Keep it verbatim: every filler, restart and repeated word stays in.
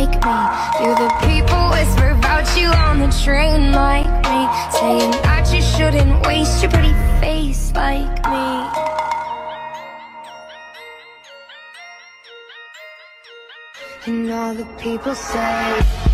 like me. You're the people whisper about you on the train like me, saying that you shouldn't waste your pretty face like me. And all the people say